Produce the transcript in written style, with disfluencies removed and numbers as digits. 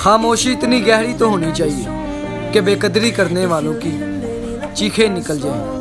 खामोशी इतनी गहरी तो होनी चाहिए कि बेकदरी करने वालों की चीखें निकल जाएं।